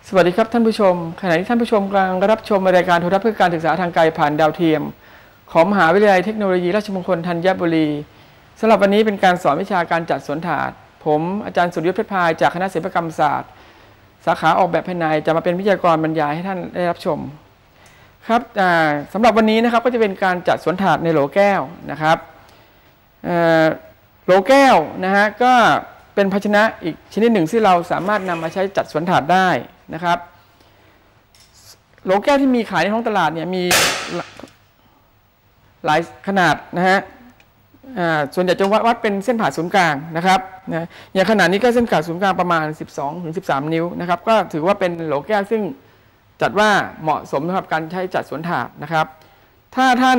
สวัสดีครับท่านผู้ชมขณะที่ท่านผู้ชมกำลังรับชมรายการโทรทัศน์เพื่อการศึกษาทางไกลผ่านดาวเทียมของมหาวิทยาลัยเทคโนโลยีราชมงคลธัญบุรีสำหรับวันนี้เป็นการสอนวิชาการจัดสวนถาดผมอาจารย์สุริยุทธเพชรพายจากคณะศิลปกรรมศาสตร์สาขาออกแบบภายในจะมาเป็นวิทยากรบรรยายให้ท่านได้รับชมครับสำหรับวันนี้นะครับก็จะเป็นการจัดสวนถาดในโหลแก้วนะครับโหลแก้วนะฮะก็เป็นภาชนะอีกชนิดหนึ่งที่เราสามารถนำมาใช้จัดสวนถาดได้นะครับโหลแก้วที่มีขายในท้องตลาดเนี่ยมีหลายขนาดนะฮะส่วนใหญ่จะวัดเป็นเส้นผ่าศูนย์กลางนะครับนะอย่างขนาดนี้ก็เส้นผ่าศูนย์กลางประมาณ 12-13 นิ้วนะครับก็ถือว่าเป็นโหลแก้วซึ่งจัดว่าเหมาะสมสำหรับการใช้จัดสวนถาดนะครับถ้าท่าน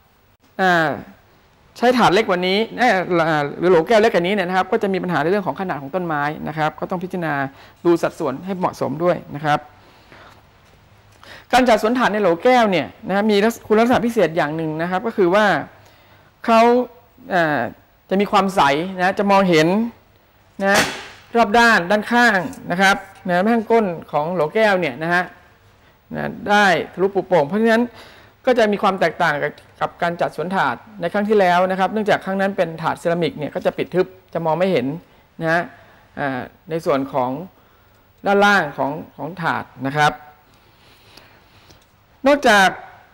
ใช้ถาดเล็กกว่านี้หรือโหลแก้วเล็กกว่านี้เนี่ยนะครับก็จะมีปัญหาในเรื่องของขนาดของต้นไม้นะครับก็ต้องพิจารณาดูสัดส่วนให้เหมาะสมด้วยนะครับการจัดสวนถาดในโหลแก้วเนี่ยนะมีคุณลักษณะพิเศษอย่างหนึ่งนะครับก็คือว่าเขาจะมีความใสนะจะมองเห็นนะรอบด้านข้างนะครับนะข้างก้นของโหลแก้วเนี่ยนะฮะได้ทะลุปุโป่งเพราะฉะนั้นก็จะมีความแตกต่างกับการจัดสวนถาดในครั้งที่แล้วนะครับเนื่องจากครั้งนั้นเป็นถาดเซรามิกเนี่ยก็จะปิดทึบจะมองไม่เห็นนะฮะในส่วนของด้านล่างของถาดนะครับนอกจาก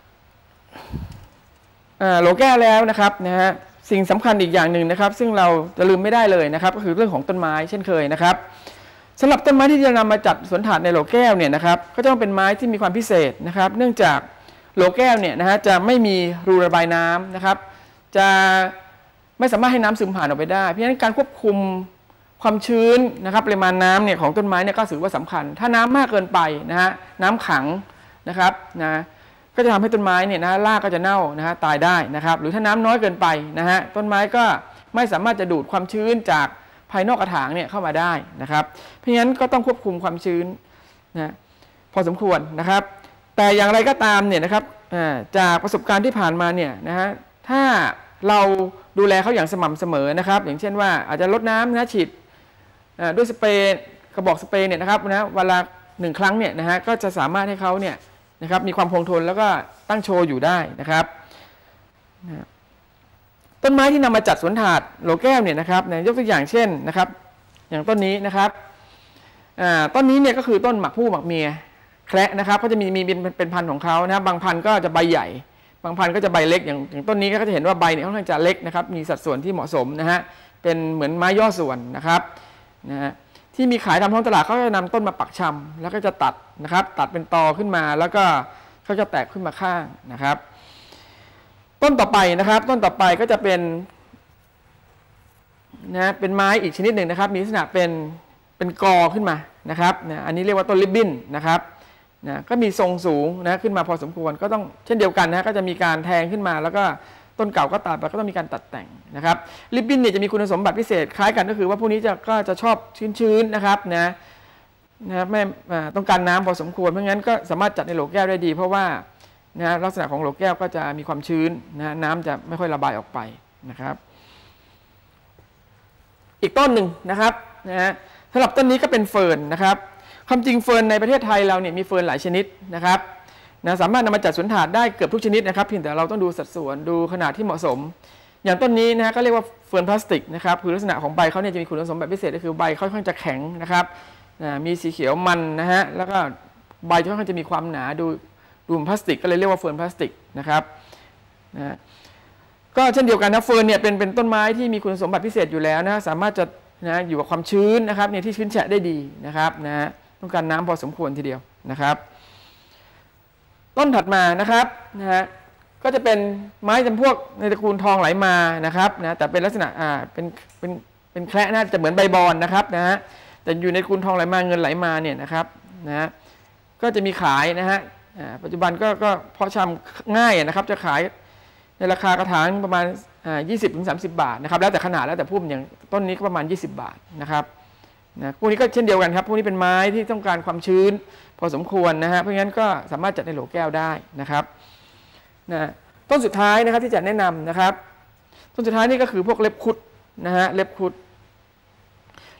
โหลแก้วแล้วนะครับนะฮะสิ่งสำคัญอีกอย่างหนึ่งนะครับซึ่งเราจะลืมไม่ได้เลยนะครับก็คือเรื่องของต้นไม้เช่นเคยนะครับสำหรับต้นไม้ที่จะนำมาจัดสวนถาดในโหลแก้วเนี่ยนะครับก็จะต้องเป็นไม้ที่มีความพิเศษนะครับเนื่องจากโหลแก้วเนี่ยนะฮะจะไม่มีรูระบายน้ำนะครับจะไม่สามารถให้น้ำซึมผ่านออกไปได้เพราะฉะนั้นการควบคุมความชื้นนะครับปริมาณน้ำเนี่ยของต้นไม้เนี่ยก็ถือว่าสำคัญถ้าน้ำมากเกินไปนะฮะน้ำขังนะครับนะก็จะทำให้ต้นไม้เนี่ยนะรากก็จะเน่านะฮะตายได้นะครับหรือถ้าน้ำน้อยเกินไปนะฮะต้นไม้ก็ไม่สามารถจะดูดความชื้นจากภายนอกกระถางเนี่ยเข้ามาได้นะครับเพราะฉะนั้นก็ต้องควบคุมความชื้นนะพอสมควรนะครับแต่อย่างไรก็ตามเนี่ยนะครับจากประสบการณ์ที่ผ่านมาเนี่ยนะฮะถ้าเราดูแลเขาอย่างสม่ำเสมอนะครับอย่างเช่นว่าอาจจะลดน้ำนะฉีดด้วยสเปรย์กระบอกสเปรย์เนี่ยนะครับนะเวลา1 ครั้งเนี่ยนะฮะก็จะสามารถให้เขาเนี่ยนะครับมีความคงทนแล้วก็ตั้งโชว์อยู่ได้นะครับต้นไม้ที่นำมาจัดสวนถาดโหลแก้วเนี่ยนะครับยกตัวอย่างเช่นนะครับอย่างต้นนี้นะครับต้นนี้เนี่ยก็คือต้นหมากผู้หมากเมียแคระนะครับก็จะมีเป็นพันธุ์ของเขานะบางพันธุ์ก็จะใบใหญ่บางพันธุ์ก็จะใบเล็กอย่างต้นนี้ก็จะเห็นว่าใบเนี่ยค่อนข้างจะเล็กนะครับมีสัดส่วนที่เหมาะสมนะฮะเป็นเหมือนไม้ย่อส่วนนะครับนะฮะที่มีขายตามท้องตลาดเขาจะนำต้นมาปักชำแล้วก็จะตัดนะครับตัดเป็นตอขึ้นมาแล้วก็เขาจะแตกขึ้นมาข้างนะครับต้นต่อไปนะครับต้นต่อไปก็จะเป็นนะเป็นไม้อีกชนิดหนึ่งนะครับมีลักษณะเป็นกอขึ้นมานะครับนะอันนี้เรียกว่าต้นริบบิ้นนะครับนะก็มีทรงสูงนะขึ้นมาพอสมควรก็ต้องเช่นเดียวกันนะก็จะมีการแทงขึ้นมาแล้วก็ต้นเก่าก็ตัดไปก็ต้องมีการตัดแต่งนะครับริบบิ้นเนี่ยจะมีคุณสมบัติพิเศษคล้ายกันก็คือว่าพวกนี้ก็จะชอบชื้นๆนะครับนะไม่ต้องการน้ำพอสมควรเพราะงั้นก็สามารถจัดในโหลแก้วได้ดีเพราะว่านะลักษณะของโหลแก้วก็จะมีความชื้นนะน้ำจะไม่ค่อยระบายออกไปนะครับอีกต้นหนึ่งนะครับนะสำหรับต้นนี้ก็เป็นเฟิร์นนะครับความจริงเฟิร์นในประเทศไทยเราเนี่ยมีเฟิร์นหลายชนิดนะครับนะสามารถนำมาจัดสวนถาดได้เกือบทุกชนิดนะครับเพียงแต่เราต้องดูสัดส่วนดูขนาดที่เหมาะสมอย่างต้นนี้นะก็เรียกว่าเฟิร์นพลาสติกนะครับคือลักษณะของใบเขาเนี่ยจะมีคุณสมบัติพิเศษก็คือใบค่อนข้างจะแข็งนะครับมีสีเขียวมันนะฮะแล้วก็ใบค่อนข้างจะมีความหนาดูพลาสติกก็เลยเรียกว่าเฟิร์นพลาสติกนะครับนะก็เช่นเดียวกันนะเฟิร์นเนี่ยเป็นต้นไม้ที่มีคุณสมบัติพิเศษอยู่แล้วนะสามารถจะนะอยู่กับความชื้นนะครับเนี่ยที่ชื้นแฉะได้ดีนะครับนะต้องการน้ำพอสมควรทีเดียวนะครับต้นถัดมานะครับนะฮะก็จะเป็นไม้จำพวกในตระกูลทองไหลมานะครับนะแต่เป็นลักษณะเป็นแคระน่าจะเหมือนใบบอนนะครับนะฮะแต่อยู่ในตระกูลทองไหลมาเงินไหลมาเนี่ยนะครับนะก็จะมีขายนะฮะปัจจุบันก็เพาะชำง่ายนะครับจะขายในราคากระถางประมาณ20-30 บาทนะครับแล้วแต่ขนาดแล้วแต่พุ่มอย่างต้นนี้ก็ประมาณ20 บาทนะครับนะพวกนี้ก็เช่นเดียวกันครับพวกนี้เป็นไม้ที่ต้องการความชื้นพอสมควรนะฮะเพราะงั้นก็สามารถจัดในโหลแก้วได้นะครับนะต้นสุดท้ายนะครับที่จะแนะนำนะครับต้นสุดท้ายนี่ก็คือพวกเล็บคุดนะฮะเล็บคุด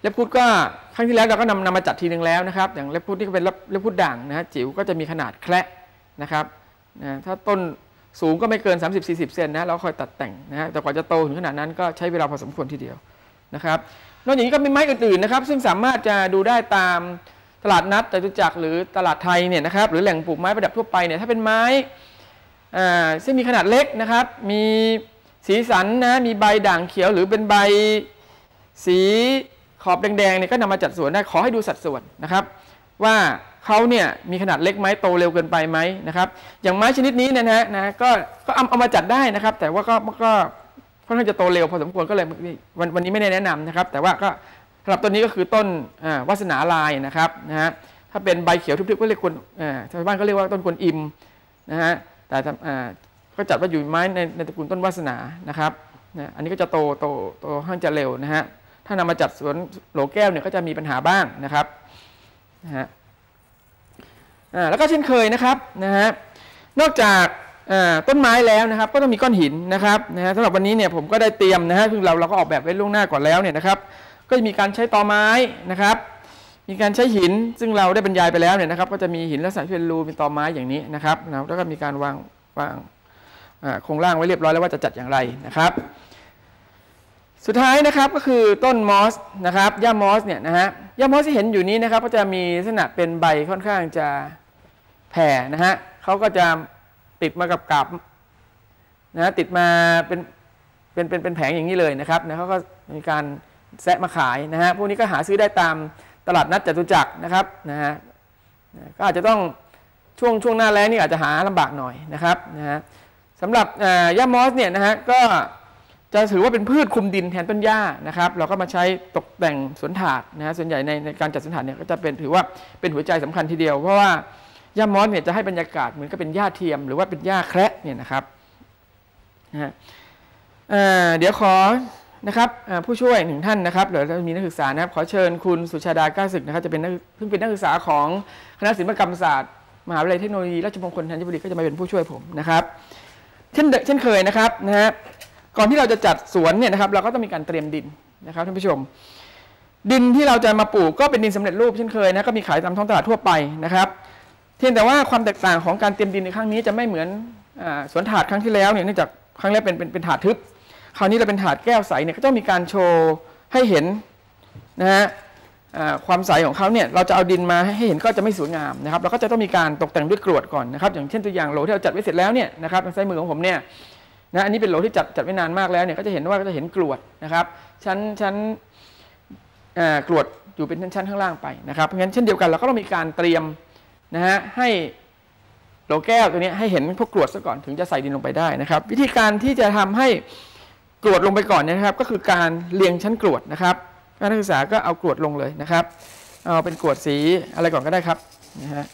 เล็บพุดก็ครั้งที่แล้วเราก็นำมาจัดทีนึงแล้วนะครับอย่างเล็บพุดที่เป็นเล็บพุดด่างนะฮะจิ๋วก็จะมีขนาดแคระนะครับถ้าต้นสูงก็ไม่เกิน 30-40 เซนนะเราคอยตัดแต่งนะฮะแต่กว่าจะโตถึงขนาดนั้นก็ใช้เวลาพอสมควรทีเดียวนะครับนอกจากนี้ก็มีไม้อื่นๆนะครับซึ่งสามารถจะดูได้ตามตลาดนัดจตุจักรหรือตลาดไทยเนี่ยนะครับหรือแหล่งปลูกไม้ประดับทั่วไปเนี่ยถ้าเป็นไม้ซึ่งมีขนาดเล็กนะครับมีสีสันนะมีใบด่างเขียวหรือเป็นใบสีขอบแดงๆเนี่ยก็นำมาจัดสวนได้ขอให้ดูสัดส่วนนะครับว่าเขาเนี่ยมีขนาดเล็กไหมโตเร็วเกินไปไหมนะครับอย่างไม้ชนิดนี้นะก็เอามาจัดได้นะครับแต่ว่าก็ค่อนข้างจะโตเร็วพอสมควรก็เลยวันนี้ไม่ได้แนะนำนะครับแต่ว่าก็สำหรับต้นนี้ก็คือต้นวาสนาลายนะครับนะฮะถ้าเป็นใบเขียวทึบๆก็เรียกชาวบ้านก็เรียกว่าต้นกวนอิมนะฮะแต่ก็จัดว่าอยู่ไม้ในตระกูลต้นวาสนานะครับอันนี้ก็จะโตค่อนข้างจะเร็วนะฮะถ้านำมาจัดสวนโหลแก้วเนี่ยก็จะมีปัญหาบ้างนะครับนะฮะแล้วก็เช่นเคยนะครับนะฮะนอกจากต้นไม้แล้วนะครับก็ต้องมีก้อนหินนะครับสำหรับวันนี้เนี่ยผมก็ได้เตรียมนะฮะซึ่งเราก็ออกแบบไว้ล่วงหน้าก่อนแล้วเนี่ยนะครับก็จะมีการใช้ตอไม้นะครับมีการใช้หินซึ่งเราได้บรรยายไปแล้วเนี่ยนะครับก็จะมีหินลักษณะเป็นรูเป็นตอไม้อย่างนี้นะครับแล้วก็มีการวางโครงร่างไว้เรียบร้อยแล้วว่าจะจัดอย่างไรนะครับสุดท้ายนะครับก็คือต้นมอสนะครับหญ้ามอสเนี่ยนะฮะหญ้ามอสที่เห็นอยู่นี้นะครับก็จะมีลักษณะเป็นใบค่อนข้างจะแผ่นะฮะเขาก็จะติดมากับกาบนะติดมาเป็นแผงอย่างนี้เลยนะครับนะเขาก็มีการแซะมาขายนะฮะพวกนี้ก็หาซื้อได้ตามตลาดนัดจตุจักรนะครับนะฮะก็อาจจะต้องช่วงหน้าแล้งนี่อาจจะหาลำบากหน่อยนะครับนะฮะสำหรับหญ้ามอสเนี่ยนะฮะก็จะถือว่าเป็นพืชคลุมดินแทนต้นหญ้านะครับเราก็มาใช้ตกแต่งสวนถาดนะฮะส่วนใหญ่ในการจัดสวนถาดเนี่ยก็จะถือว่าเป็นหัวใจสำคัญทีเดียวเพราะว่าหญ้ามอสเนี่ยจะให้บรรยากาศเหมือนกับเป็นหญ้าเทียมหรือว่าเป็นหญ้าแคระเนี่ยนะครับนะฮะเดี๋ยวขอนะครับผู้ช่วยหนึ่งท่านนะครับเดี๋ยวจะมีนักศึกษานะครับขอเชิญคุณสุชาดาก้าศึกนะครับจะเป็นเพิ่งเป็นนักศึกษาของคณะศิลปกรรมศาสตร์มหาวิทยาลัยเทคโนโลยีราชมงคลธัญบุรีก็จะมาเป็นผู้ช่วยผมนะครับเช่นเคยนะครับนะฮะก่อนที่เราจะจัดสวนเนี่ยนะครับเราก็ต้องมีการเตรียมดินนะครับท่านผู้ชมดินที่เราจะมาปลูกก็เป็นดินสำเร็จรูปเช่นเคยนะก็มีขายตามท้องตลาดทั่วไปนะครับเพียงแต่ว่าความแตกต่างของการเตรียมดินในครั้งนี้จะไม่เหมือนสวนถาดครั้งที่แล้วเนี่ยเนื่องจากครั้งแรกเป็นถาดทึบคราวนี้เราเป็นถาดแก้วใสเนี่ยก็ต้องมีการโชว์ให้เห็นนะฮะความใสของเขาเนี่ยเราจะเอาดินมาให้เห็นก็จะไม่สวยงามนะครับเราก็จะต้องมีการตกแต่งด้วยกรวดก่อนนะครับอย่างเช่นตัวอย่างโหลที่เราจัดไว้เสร็จแล้วเนี่ยนะครับทางซ้ายมือของผมเนี่ยนะอันนี้เป็นโหลที่จัดไว้นานมากแล้วเนี่ยก็จะเห็นว่าก็จะเห็นกรวดนะครับชั้นกรวดอยู่เป็นชั้นข้างล่างไปนะครับเพราะงั้นเช่นเดียวกันเราก็ต้องมีการเตรียมนะฮะให้โหลแก้วตัวนี้ให้เห็นพวกกรวดซะก่อนถึงจะใส่ดินลงไปได้นะครับวิธีการที่จะทำให้กรวดลงไปก่อนนะครับก็คือการเรียงชั้นกรวดนะครับนักศึกษาก็เอากรวดลงเลยนะครับเอาเป็นกรวดสีอะไรก่อนก็ได้ครับนะฮะ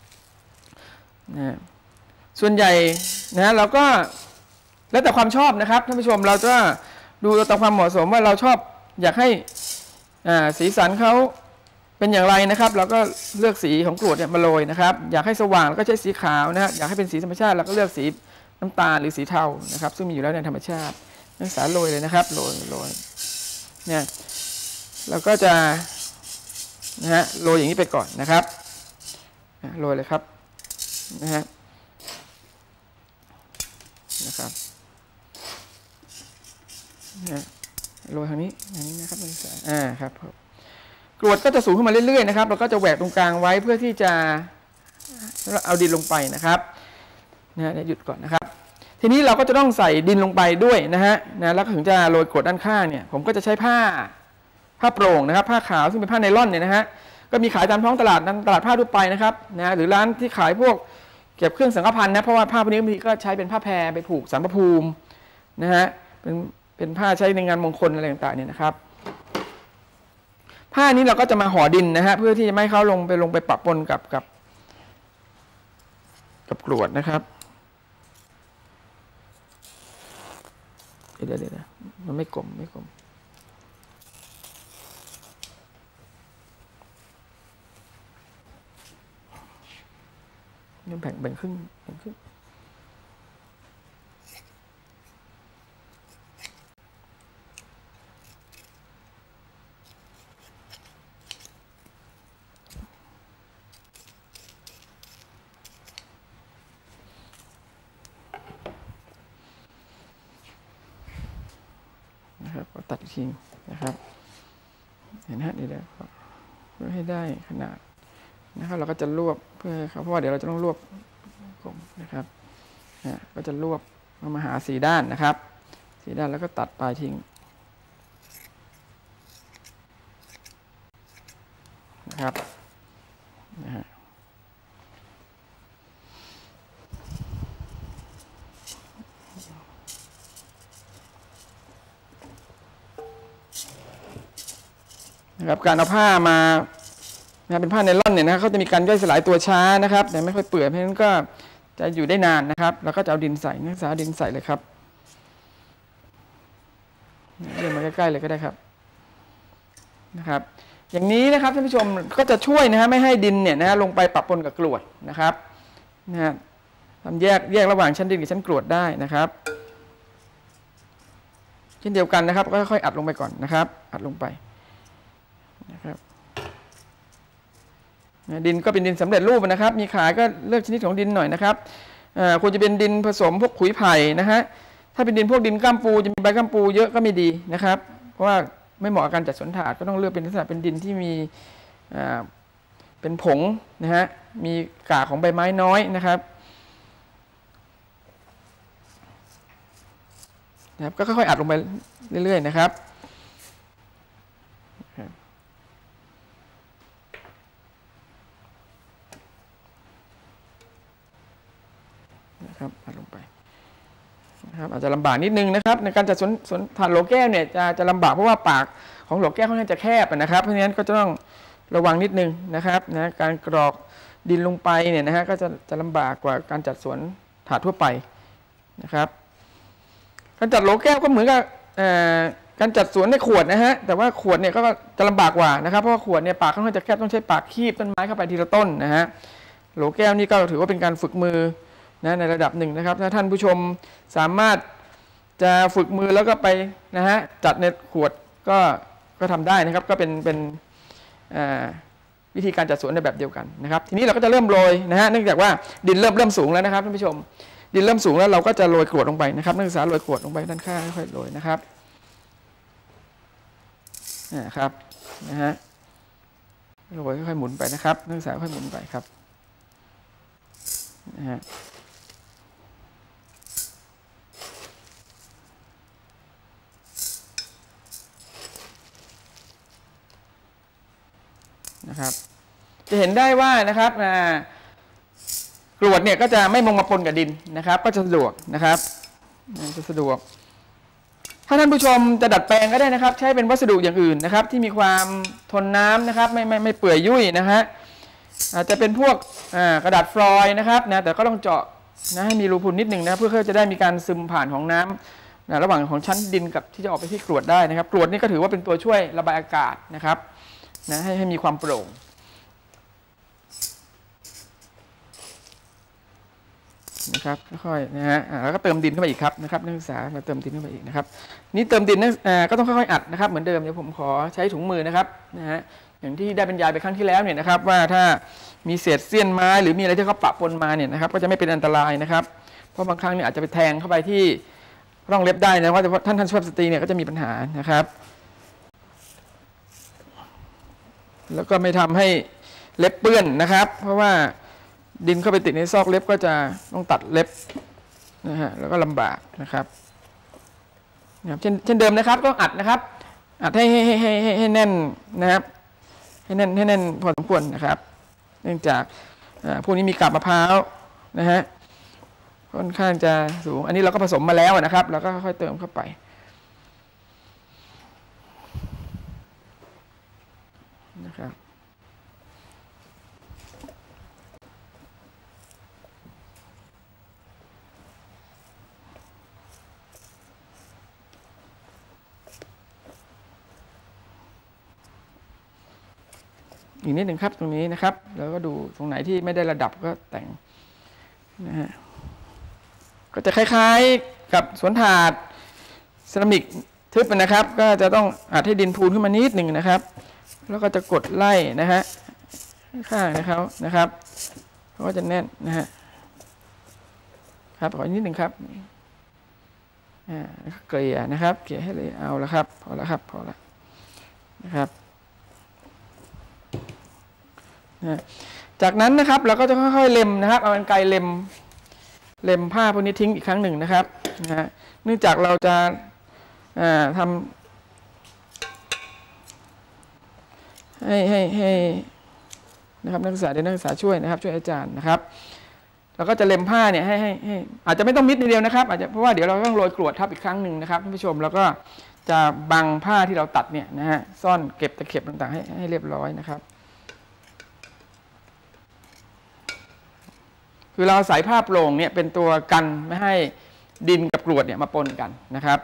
ส่วนใหญ่นะเราก็แล้วแต่ความชอบนะครับท่านผู้ชมเราจะดูตามความเหมาะสมว่าเราชอบอยากให้สีสันเขาเป็นอย่างไรนะครับเราก็เลือกสีของกรวดเนี่ยมาโรยนะครับอยากให้สว่างเราก็ใช้สีขาวนะฮะอยากให้เป็นสีธรรมชาติเราก็เลือกสีน้ำตาลหรือสีเทานะครับซึ่งมีอยู่แล้วในธรรมชาตินักศึกษาโรยเลยนะครับโรยเนี่ยเราก็จะนะฮะโรยอย่างนี้ไปก่อนนะครับโรยเลยครับนะครับโรยทางนี้นะครับนักศึกษาครับกรวดก็จะสูงขึ้นมาเรื่อยๆนะครับเราก็จะแหวกตรงกลางไว้เพื่อที่จะเอาดินลงไปนะครับหยุดก่อนนะครับทีนี้เราก็จะต้องใส่ดินลงไปด้วยนะฮะแล้วถึงจะโรยกรวดด้านข้างเนี่ยผมก็จะใช้ผ้าโปร่งนะครับผ้าขาวซึ่งเป็นผ้าไนล่อนเนี่ยนะฮะก็มีขายตามท้องตลาดผ้าทั่วไปนะครับนะหรือร้านที่ขายพวกเก็บเครื่องสังฆพันธ์นะเพราะว่าผ้าพวกนี้บางทีก็ใช้เป็นผ้าแพรไปผูกสารพระภูมินะฮะเป็นผ้าใช้ในงานมงคลอะไรต่างๆเนี่ยนะครับผ้านี้เราก็จะมาห่อดินนะฮะเพื่อที่จะไม่ให้เขาลงไปปะปนกับกรวดนะครับเดี๋ยวมันไม่กลมนี่แบ่งครึ่งนะครับก็ตัดอีกทีนะครับเห็นฮะเดี๋ยวเพื่อให้ได้ขนาดนะครับเราก็จะรวบเพื่อเพราะว่าเดี๋ยวเราจะต้องรวบกลมนะครับก็จะรวบมาหา4 ด้านนะครับ4 ด้านแล้วก็ตัดปลายทิ้งนะครับนะฮะนะครับการเอาผ้ามาเป็นผ้าไนล่อนเนี่ยนะเขาจะมีการย่อยสลายตัวช้านะครับแต่ไม่ค่อยเปื่อยเพราะฉะนั้นก็จะอยู่ได้นานนะครับแล้วก็จะเอาดินใส่นักศึกษาดินใส่เลยครับเดินมาใกล้ๆเลยก็ได้ครับนะครับอย่างนี้นะครับท่านผู้ชมก็จะช่วยนะฮะไม่ให้ดินเนี่ยนะลงไปปะปนกับกรวดนะครับนะฮะทำแยกระหว่างชั้นดินกับชั้นกรวดได้นะครับเช่นเดียวกันนะครับก็ค่อยๆอัดลงไปก่อนนะครับอัดลงไปนะครับดินก็เป็นดินสำเร็จรูปนะครับมีขายก็เลือกชนิดของดินหน่อยนะครับควรจะเป็นดินผสมพวกขุยไผ่นะฮะถ้าเป็นดินพวกดินก้ามปูจะมีใบก้ามปูเยอะก็ไม่ดีนะครับเพราะว่าไม่เหมาะกับการจัดสวนถาดก็ต้องเลือกเป็นลักษณะเป็นดินที่มีเป็นผงนะฮะมีกากของใบไม้น้อยนะครับก็ค่อยๆอัดลงไปเรื่อยๆนะครับอัดลงไปนะครับอาจจะลำบากนิดนึงนะครับในการจัดสวนถาดโหลแก้วเนี่ยจะลำบากเพราะว่าปากของโหลแก้วค่อนข้างจะแคบนะครับเพราะฉะนั้นก็จะต้องระวังนิดนึงนะครับนะการกรอกดินลงไปเนี่ยนะฮะก็จะลำบากกว่าการจัดสวนถาดทั่วไปนะครับการจัดโหลแก้วก็เหมือนกับการจัดสวนในขวดนะฮะแต่ว่าขวดเนี่ยก็จะลำบากกว่านะครับเพราะว่าขวดเนี่ยปากค่อนข้างจะแคบต้องใช้ปากคีบต้นไม้เข้าไปทีละต้นนะฮะโหลแก้วนี่ก็ถือว่าเป็นการฝึกมือในระดับหนึ่งนะครับถ้าท่านผู้ชมสามารถจะฝึกมือแล้วก็ไปนะฮะจัดในขวดก็ทำได้นะครับก็เป็นวิธีการจัดสวนในแบบเดียวกันนะครับทีนี้เราก็จะเริ่มโรยนะฮะเนื่องจากว่าดินเริ่มสูงแล้วนะครับท่านผู้ชมดินเริ่มสูงแล้วเราก็จะโรยกรวดลงไปนะครับนักศึกษาโรยกรวดลงไปด้านข้างค่อยๆโรยนะครับครับนะฮะโรยค่อยๆหมุนไปนะครับนักศึกษาค่อยหมุนไปครับนะฮะนะครับจะเห็นได้ว่านะครับกรวดเนี่ยก็จะไม่มงมาปนกับดินนะครับก็จะสะดวกนะครับจะสะดวกถ้าท่านผู้ชมจะดัดแปลงก็ได้นะครับใช้เป็นวัสดุอย่างอื่นนะครับที่มีความทนน้ำนะครับไม่เปื่อยยุ่ยนะฮะอาจจะเป็นพวกกระดาษฟลอยล์นะครับนะแต่ก็ต้องเจาะนะให้มีรูพุนนิดหนึ่งนะเพื่อจะได้มีการซึมผ่านของน้ำระหว่างของชั้นดินกับที่จะออกไปที่กรวดได้นะครับกรวดนี่ก็ถือว่าเป็นตัวช่วยระบายอากาศนะครับนะให้มีความโปร่งนะครับค่อยๆนะฮะแล้วก็เติมดินเข้าไปอีกครับนะครับนักศึกษามาเติมดินเข้าไปอีกนะครับนี่เติมดินก็ต้องค่อยๆอัดนะครับเหมือนเดิมเดี๋ยวผมขอใช้ถุงมือนะครับนะฮะอย่างที่ได้บรรยายไปครั้งที่แล้วเนี่ยนะครับว่าถ้ามีเศษเสี้ยนไม้หรือมีอะไรที่เขาปะปนมาเนี่ยนะครับก็จะไม่เป็นอันตรายนะครับเพราะบางครั้งเนี่ยอาจจะไปแทงเข้าไปที่ร่องเล็บได้นะว่าแต่ท่านสุภาพสตรีเนี่ยก็จะมีปัญหานะครับแล้วก็ไม่ทำให้เล็บเปื้อนนะครับเพราะว่าดินเข้าไปติดในซอกเล็บก็จะต้องตัดเล็บนะฮะแล้วก็ลำบากนะครับเช่นเดิมนะครับก็อัดนะครับอัดให้แน่นนะครับให้แน่นพอสมควรนะครับเนื่องจากพวกนี้มีกาบมะพร้าวนะฮะค่อนข้างจะสูงอันนี้เราก็ผสมมาแล้วนะครับแล้วก็ค่อยเติมเข้าไปนะครับอีกนิดหนึ่งครับตรงนี้นะครับแล้วก็ดูตรงไหนที่ไม่ได้ระดับก็แต่งนะฮะก็จะคล้ายๆกับสวนถาดเซรามิกทึบนะครับก็จะต้องอัดให้ดินพูนขึ้นมานิดหนึ่งนะครับแล้วก็จะกดไล่นะฮะข้างนะครับเพราะว่าจะแน่นนะฮะครับขออีกนิดหนึ่งครับเกลี่ยนะครับเกลี่ยให้เลยเอาละครับพอแล้วครับพอแล้วนะครับจากนั้นนะครับเราก็จะค่อยๆเล็มนะครับเอากรรไกรเล็มผ้าพวกนี้ทิ้งอีกครั้งหนึ่งนะครับเนื่องจากเราจะทำให้นะครับนักศึกษาเดี๋ยวนักศึกษาช่วยนะครับช่วยอาจารย์นะครับเราก็จะเล็มผ้าเนี่ยให้อาจจะไม่ต้องมิดทีเดียวนะครับอาจจะเพราะว่าเดี๋ยวเราต้องโรยกรวดทับอีกครั้งหนึ่งนะครับท่านผู้ชมแล้วก็จะบังผ้าที่เราตัดเนี่ยนะฮะซ่อนเก็บตะเข็บต่างๆให้เรียบร้อยนะครับคือเราใส่ผ้าโปร่งเนี่ยเป็นตัวกันไม่ให้ดินกับกรวดเนี่ยมาปนกันนะครับ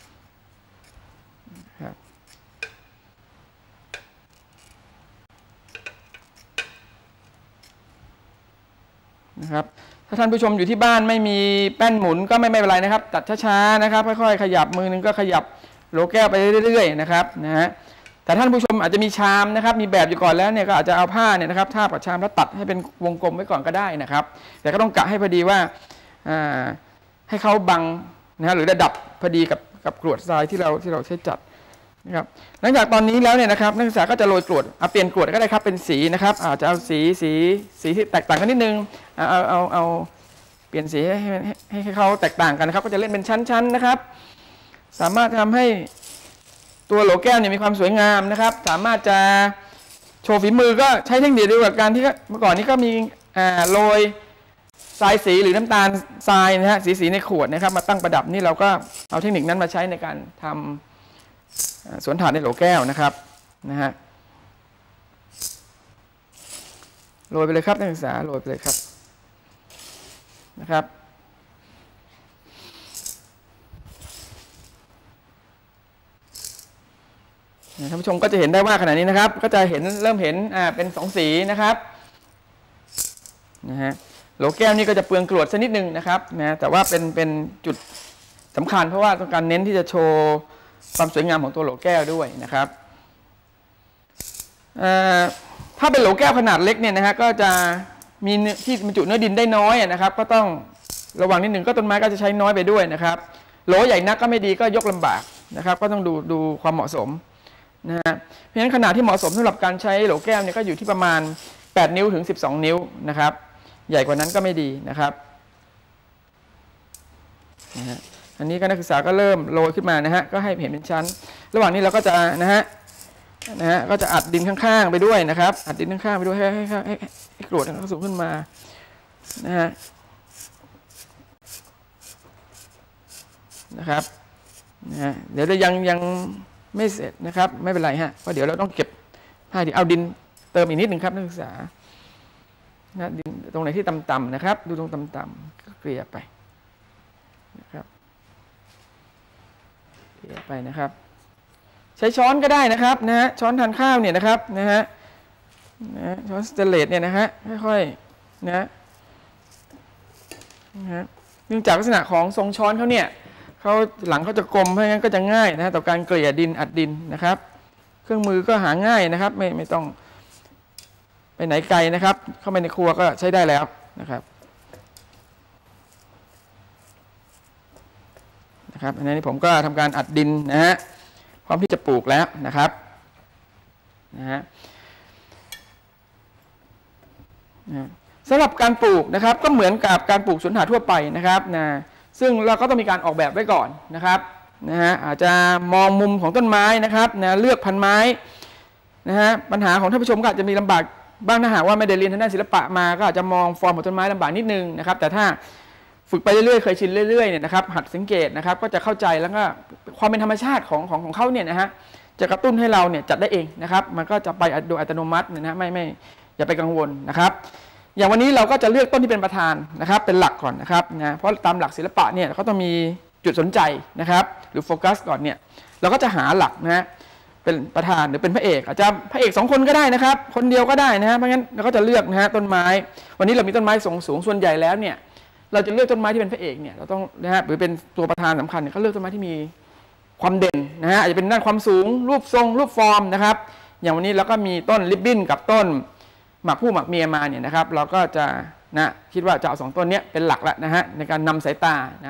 ถ้าท่านผู้ชมอยู่ที่บ้านไม่มีแป้นหมุนก็ไม่เป็นไรนะครับตัดช้าๆนะครับค่อยๆขยับมือนึงก็ขยับโหลแก้วไปเรื่อยๆนะครับแต่ท่านผู้ชมอาจจะมีชามนะครับมีแบบอยู่ก่อนแล้วเนี่ยก็อาจจะเอาผ้าเนี่ยนะครับทาบกับชามแล้วตัดให้เป็นวงกลมไว้ก่อนก็ได้นะครับแต่ก็ต้องกะให้พอดีว่าให้เขาบังนะหรือระดับพอดีกับกรวดทรายที่เราใช้จัดนะครับหลังจากตอนนี้แล้วเนี่ยนะครับนักศึกษาก็จะโรยกรวดเปลี่ยนกรวดก็ได้ครับเป็นสีนะครับอาจจะเอาสีที่แตกต่างกันนิดนึงเอาเปลี่ยนสีให้เขาแตกต่างกันนะครับก็จะเล่นเป็นชั้นๆนะครับสามารถทำให้ตัวโหลแก้วเนี่ยมีความสวยงามนะครับสามารถจะโชว์ฝีมือก็ใช้เทคนิคเดียวกับการที่เมื่อก่อนนี้ก็มีโรยทรายสีหรือน้ำตาลทรายนะฮะสีในขวดนะครับมาตั้งประดับนี่เราก็เอาเทคนิคนั้นมาใช้ในการทำสวนถาดในโหลแก้วนะครับนะฮะโรยไปเลยครับนักศึกษาโรยไปเลยครับนะครับท่านผู้ชมก็จะเห็นได้ว่าขณะนี้นะครับก็จะเริ่มเห็นเป็น2สีนะครับนะฮะโหลแก้วนี่ก็จะเปลืองกรวดสักนิดนึงนะครับนะแต่ว่าเป็นจุดสำคัญเพราะว่าต้องการเน้นที่จะโชว์ความสวยงามของตัวโหลแก้วด้วยนะครับถ้าเป็นโหลแก้วขนาดเล็กเนี่ยนะฮะก็จะมีที่บรรจุเนื้อดินได้น้อยนะครับก็ต้องระวังนิดหนึ่งก็ต้นไม้ก็จะใช้น้อยไปด้วยนะครับโหลใหญ่นักก็ไม่ดีก็ยกลำบากนะครับก็ต้องดูความเหมาะสมนะฮะเพราะฉะนั้นขนาดที่เหมาะสมสำหรับการใช้โหลแก้วเนี่ยก็อยู่ที่ประมาณ8นิ้วถึง12นิ้วนะครับใหญ่กว่านั้นก็ไม่ดีนะครับนะฮะอันนี้ก็นักศึกษาก็เริ่มโรยขึ้นมานะฮะก็ให้เห็นเป็นชั้นระหว่างนี้เราก็จะนะฮะก็จะอัดดินข้างๆไปด้วยนะครับอัดดินข้างๆไปด้วยให้กรวดเขาสูงขึ้นมานะครับเดี๋ยวยังไม่เสร็จนะครับไม่เป็นไรฮะเพราะเดี๋ยวเราต้องเก็บผ้าดินเอาดินเติมอีกนิดหนึ่งครับนักศึกษาดินตรงไหนที่ต่ำๆนะครับดูตรงต่ำๆก็เกลี่ยไปนะครับเกลี่ยไปนะครับใช้ช้อนก็ได้นะครับช้อนทานข้าวเนี่ยนะครับช้อนสเตนเลสเนี่ยนะฮะค่อยๆเนื่องจากลักษณะของทรงช้อนเขาเนี่ยหลังเขาจะกลมเพราะงั้นก็จะง่ายนะต่อการเกลี่ยดินอัดดินนะครับเครื่องมือก็หาง่ายนะครับไม่ต้องไปไหนไกลนะครับเข้าไปในครัวก็ใช้ได้แล้วนะครับอันนี้ผมก็ทำการอัดดินนะฮะพร้อมที่จะปลูกแล้วนะครับสำหรับการปลูกนะครับก็เหมือนกับการปลูกสวนถาดทั่วไปนะครับซึ่งเราก็ต้องมีการออกแบบไว้ก่อนนะครับอาจจะมองมุมของต้นไม้นะครับเลือกพันไม้ปัญหาของท่านผู้ชมก็อาจจะมีลำบากบ้างถ้าหากว่าไม่ได้เรียนทางด้านศิลปะมาก็อาจจะมองฟอร์มของต้นไม้ลำบากนิดนึงนะครับแต่ถ้าฝึกไปเรื่อยๆเคยชินเรื่อยๆเนี่ยนะครับหัดสังเกตนะครับก็จะเข้าใจแล้วก็ความเป็นธรรมชาติของเขาเนี่ยนะฮะจะกระตุ้นให้เราเนี่ยจัดได้เองนะครับมันก็จะไปโดยอัตโนมัตินะไม่อย่าไปกังวลนะครับอย่างวันนี้เราก็จะเลือกต้นที่เป็นประธานนะครับเป็นหลักก่อนนะครับเพราะตามหลักศิลปะเนี่ยเขาต้องมีจุดสนใจนะครับหรือโฟกัสก่อนเนี่ยเราก็จะหาหลักเป็นประธานหรือเป็นพระเอกอาจจะพระเอก2คนก็ได้นะครับคนเดียวก็ได้นะฮะเพราะงั้นเราก็จะเลือกต้นไม้วันนี้เรามีต้นไม้สูงส่วนใหญ่แล้วเนี่ยเราจะเลือกต้นไม้ที่เป็นพระเอกเนี่ยเราต้องหรือเป็นตัวประธานสำคัญเนี่ยเขาเลือกต้นไม้ที่มีความเด่นอาจจะเป็นด้านความสูงรูปทรงรูปฟอร์มนะครับอย่างวันนี้เราก็มีต้นริบบิ้นกับต้นหมากผู้หมากเมียมาเนี่ยนะครับเราก็จะคิดว่าจะเอา2ต้นนี้เป็นหลักแล้วในการนำสายตาเป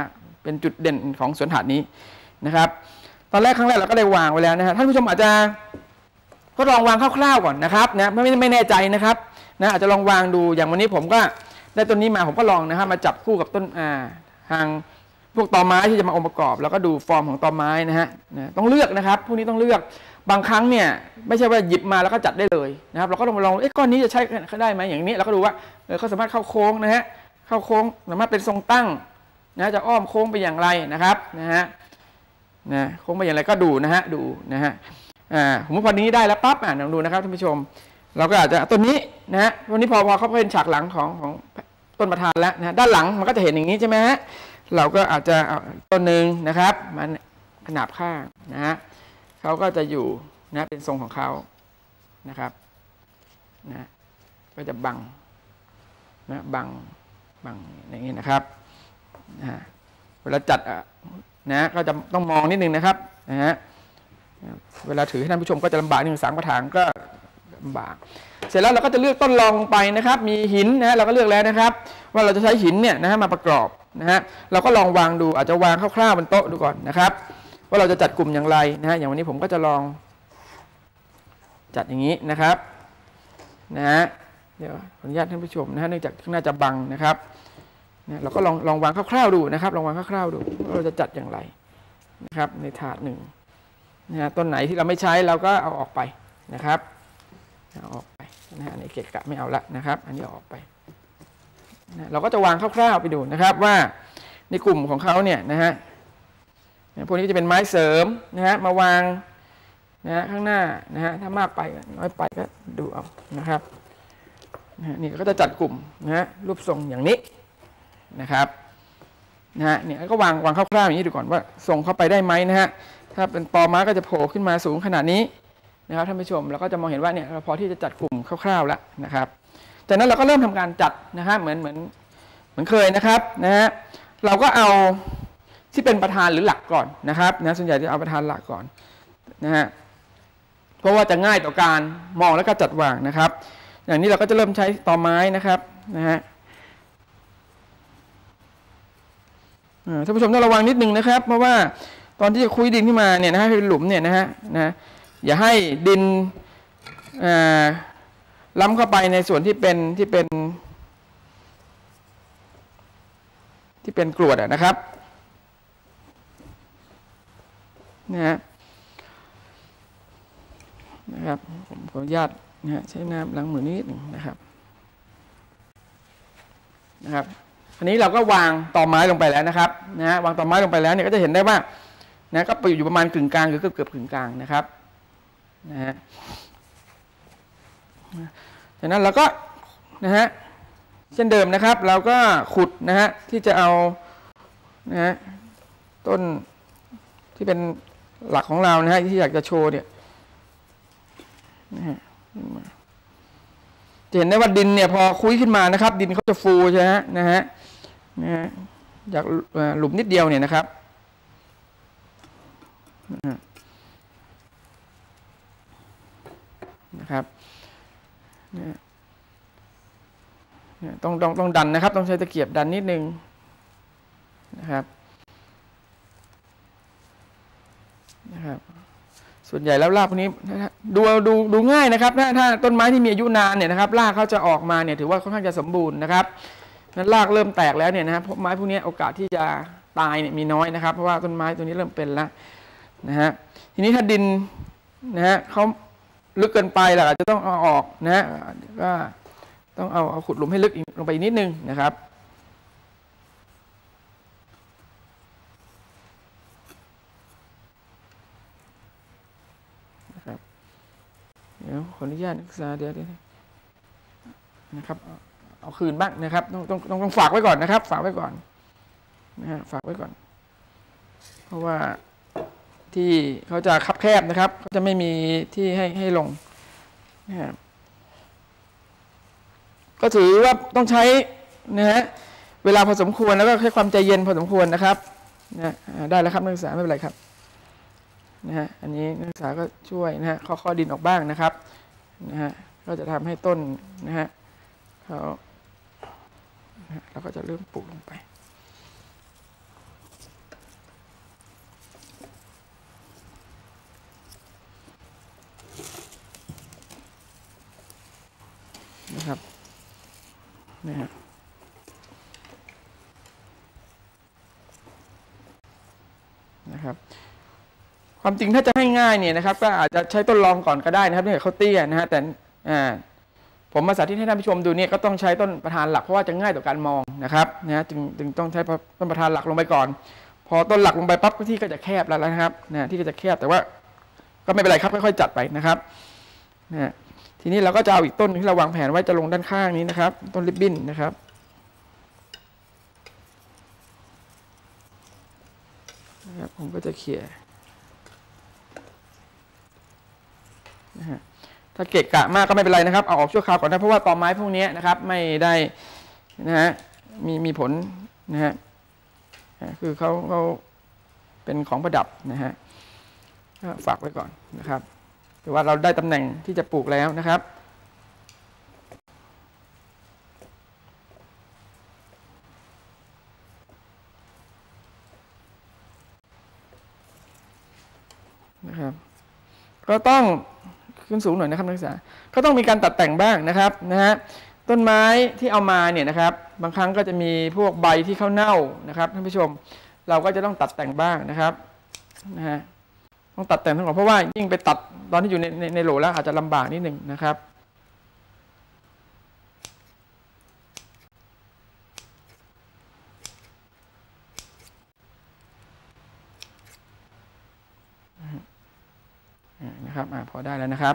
เป็นจุดเด่นของสวนถาดนี้นะครับตอนแรกครั้งแรกเราก็ได้วางไว้แล้วนะฮะท่านผู้ชมอาจจะก็ลองวางคร่าวๆก่อนนะครับนะไม่แน่ใจนะครับนะอาจจะลองวางดูอย่างวันนี้ผมก็ได้ต้นนี้มาผมก็ลองนะครับมาจับคู่กับต้นทางพวกตอไม้ที่จะมาองค์ประกอบแล้วก็ดูฟอร์มของตอไม้นะฮะต้องเลือกนะครับพวกนี้ต้องเลือกบางครั้งเนี่ยไม่ใช่ว่าหยิบมาแล้วก็จัดได้เลยนะครับเราก็ลองก้อนนี้จะใช้ได้ไหมอย่างนี้เราก็ดูว่าเขาสามารถเข้าโค้งนะฮะเข้าโค้งสามารถเป็นทรงตั้งนะจะอ้อมโค้งไปอย่างไรนะครับโค้งไปอย่างไรก็ดูนะฮะดูนะฮะผมว่าพอนี้ได้แล้วปั๊บลองดูนะครับท่านผู้ชมเราก็อาจจะต้นนี้นะฮะวันนี้พอเขาเป็นฉากหลังของต้นประธานแล้วนะด้านหลังมันก็จะเห็นอย่างนี้ใช่ไหมฮะเราก็อาจจะเอาต้นหนึ่งนะครับมันขนาบข้างนะฮะเขาก็จะอยู่นะเป็นทรงของเขานะครับนะก็จะบังนะบังอย่างนี้นะครับเวลาจัดนะก็จะต้องมองนิดนึงนะครับนะฮะเวลาถือให้ท่านผู้ชมก็จะลำบากนิดนึงสังกระถางก็ลำบากเสร็จแล้วเราก็จะเลือกต้นรองลงไปนะครับมีหินนะเราก็เลือกแล้วนะครับว่าเราจะใช้หินเนี่ยนะฮะมาประกอบนะฮะเราก็ลองวางดูอาจจะวางคร่าวๆบนโต๊ะดูก่อนนะครับว่าเราจะจัดกลุ่มอย่างไรนะฮะอย่างวันนี้ผมก็จะลองจัดอย่างนี้นะครับนะฮะเดี๋ยวขออนุญาตท่านผู้ชมนะฮะเนื่องจากข้างหน้าจะบังนะครับนะเราก็ลองวางคร่าวๆดูนะครับลองวางคร่าวๆดูว่าเราจะจัดอย่างไรนะครับในถาดหนึ่งนะฮะต้นไหนที่เราไม่ใช้เราก็เอาออกไปนะครับเอาออกไปนะฮะในเกะกะไม่เอาละนะครับอันนี้ออกไปนะเราก็จะวางคร่าวๆไปดูนะครับว่าในกลุ่มของเขาเนี่ยนะฮะพวกนี้จะเป็นไม้เสริมนะฮะมาวางนะฮะข้างหน้านะฮะถ้ามากไปน้อยไปก็ดูเอานะครับนี่ก็จะจัดกลุ่มนะฮะรูปทรงอย่างนี้นะครับนะฮะเนี่ยก็วางคร่าวๆอย่างนี้ดูก่อนว่าส่งเข้าไปได้ไหมนะฮะถ้าเป็นตอไม้ก็จะโผล่ขึ้นมาสูงขนาดนี้นะครับท่านผู้ชมเราก็จะมองเห็นว่าเนี่ยเราพอที่จะจัดกลุ่มคร่าวๆแล้วนะครับจากนั้นเราก็เริ่มทำการจัดนะฮะเหมือนเคยนะครับนะฮะเราก็เอาที่เป็นประธานหรือหลักก่อนนะครับนะส่วนใหญ่จะเอาประธานหลักก่อนนะฮะเพราะว่าจะง่ายต่อการมองแล้วก็จัดวางนะครับอย่างนี้เราก็จะเริ่มใช้ตอไม้นะครับนะฮะท่านผู้ชมต้องระวังนิดนึงนะครับเพราะว่าตอนที่จะคุยดินขึ้นมาเนี่ยนะฮะเป็นหลุมเนี่ยนะฮะอย่าให้ดินล้ำเข้าไปในส่วนที่เป็นกรวดนะครับนะครับผมขออนุญาตนะฮะใช้น้ำล้างมือนิดหนึ่งนะครับอันนี้เราก็วางตอไม้ลงไปแล้วนะครับนะฮะวางตอไม้ลงไปแล้วเนี่ยก็จะเห็นได้ว่านะก็อยู่ประมาณกึ่งกลางหรือเกือบกึ่งกลางนะครับนะฮะจากนั้นเราก็นะฮะเช่นเดิมนะครับเราก็ขุดนะฮะที่จะเอานะฮะต้นที่เป็นหลักของเรานะฮะที่อยากจะโชว์เนี่ยนะฮะจะเห็นได้ว่าดินเนี่ยพอคุยขึ้นมานะครับดินเขาจะฟูใช่ไหมนะฮะจากหลุมนิดเดียวเนี่ยนะครับต้องดันนะครับต้องใช้ตะเกียบดันนิดนึงนะครับส่วนใหญ่แล้วรากพวกนี้ดูง่ายนะครับถ้าต้นไม้ที่มีอายุนานเนี่ยนะครับรากเขาจะออกมาเนี่ยถือว่าค่อนข้างจะสมบูรณ์นะครับนั้นรากเริ่มแตกแล้วเนี่ยนะครับไม้พวกนี้โอกาสที่จะตายเนี่ยมีน้อยนะครับเพราะว่าต้นไม้ตัวนี้เริ่มเป็นแล้วนะฮะทีนี้ถ้าดินนะฮะเขาลึกเกินไปเราอาจจะต้องเอาออกนะฮะก็ต้องเอาขุดหลุมให้ลึกลงไปนิดนึงนะครับเดี๋ยวขออนุญาตศึกษาเดี๋ยวนะครับเอาคืนบ้างนะครับต้องฝากไว้ก่อนนะครับฝากไว้ก่อนนะฮะฝากไว้ก่อนเพราะว่าที่เขาจะคับแคบนะครับเขาจะไม่มีที่ให้ลงนะครับก็ถือว่าต้องใช้นะฮะเวลาพอสมควรแล้วก็ใช้ความใจเย็นพอสมควรนะครับนะได้แล้วครับนักศึกษาไม่เป็นไรครับนะฮะอันนี้นักศึกษาก็ช่วยนะฮะข้อดินออกบ้างนะครับนะฮะก็จะทำให้ต้นนะฮะเราก็จะเริ่มปลูกลงไปนะครับความจริงถ้าจะให้ง่ายเนี่ยนะครับก็อาจจะใช้ต้นรองก่อนก็ได้นะครับเนื่องจากเขาเตี้ยนะฮะแต่ผมมาสาธิตให้ท่านผู้ชมดูเนี่ยก็ต้องใช้ต้นประธานหลักเพราะว่าจะง่ายต่อการมองนะครับนะจึงต้องใช้ต้นประธานหลักลงไปก่อนพอต้นหลักลงไปปั๊บที่ก็จะแคบแล้วนะครับนะที่ก็จะแคบแต่ว่าก็ไม่เป็นไรครับค่อยๆจัดไปนะครับนะทีนี้เราก็จะเอาอีกต้นที่เราวางแผนไว้จะลงด้านข้างนี้นะครับต้นริบบิ้นนะครับผมก็จะเขี่ยนะฮะถ้าเกะกะมากก็ไม่เป็นไรนะครับเอาออกชั่วคราวก่อนนะเพราะว่าตอไม้พวกนี้นะครับไม่ได้นะฮะมีผลนะฮะคือเขาเป็นของประดับนะฮะฝากไว้ก่อนนะครับแต่ว่าเราได้ตำแหน่งที่จะปลูกแล้วนะครับก็ต้องขึ้นสูงหน่อยนะครับนักศึกษาก็ต้องมีการตัดแต่งบ้างนะครับนะฮะต้นไม้ที่เอามาเนี่ยนะครับบางครั้งก็จะมีพวกใบที่เขาเน่านะครับท่านผู้ชมเราก็จะต้องตัดแต่งบ้างนะครับนะฮะต้องตัดแต่งทั้งหมดเพราะว่ายิ่งไปตัดตอนที่อยู่ในโหลแล้วอาจจะลำบากนิดหนึ่งนะครับนะครับพอได้แล้วนะครับ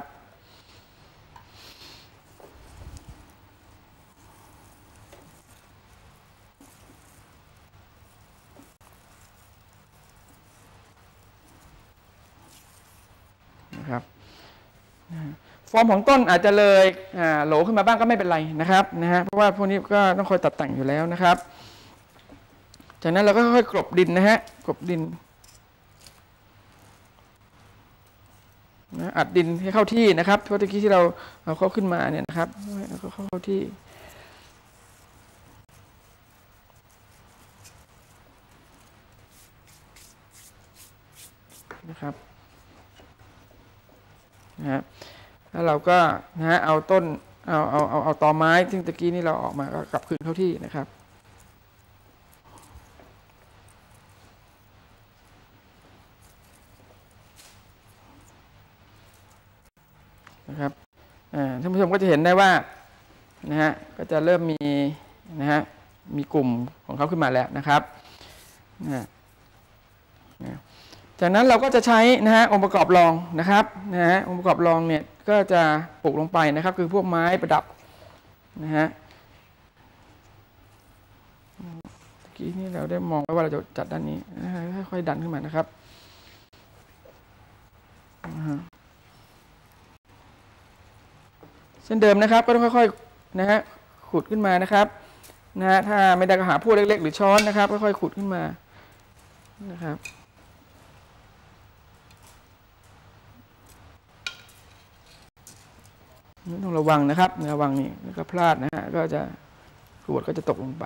ฟอร์มของต้นอาจจะเลยโหลขึ้นมาบ้างก็ไม่เป็นไรนะครับนะฮะเพราะว่าพวกนี้ก็ต้องคอยตัดแต่งอยู่แล้วนะครับจากนั้นเราก็ค่อยๆกลบดินนะฮะกลบดินอัดดินให้เข้าที่นะครับเพราะตะกี้ที่เราเอาเข้าขึ้นมาเนี่ยนะครับเข้าที่นะครับนะฮะแล้วเราก็นะฮะเอาต้นเอาตอไม้ซึ่งตะกี้นี่เราออกมาก็กลับคืนเข้าที่นะครับนะครับท่านผู้ชมก็จะเห็นได้ว่านะฮะก็จะเริ่มมีนะฮะมีกลุ่มของเขาขึ้นมาแล้วนะครับนะจากนั้นเราก็จะใช้นะฮะองค์ประกอบรองนะครับนะฮะองค์ประกอบรองเนี่ยก็จะปลูกลงไปนะครับคือพวกไม้ประดับนะฮะเมื่อกี้นี่เราได้มองว่าเราจะจัดด้านนี้นะฮะค่อยๆดันขึ้นมานะครับเช่นเดิมนะครับก็ต้องค่อยๆนะฮะขุดขึ้นมานะครับนะฮะถ้าไม่ได้ก็หาพวกเล็กๆหรือช้อนนะครับค่อยๆขุดขึ้นมานะครับต้องระวังนะครับระวังนี่แล้วก็พลาดนะฮะก็จะกรวดก็จะตกลงไป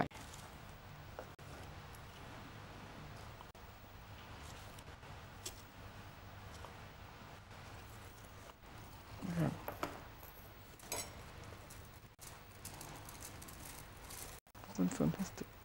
ส่วนพลาสติก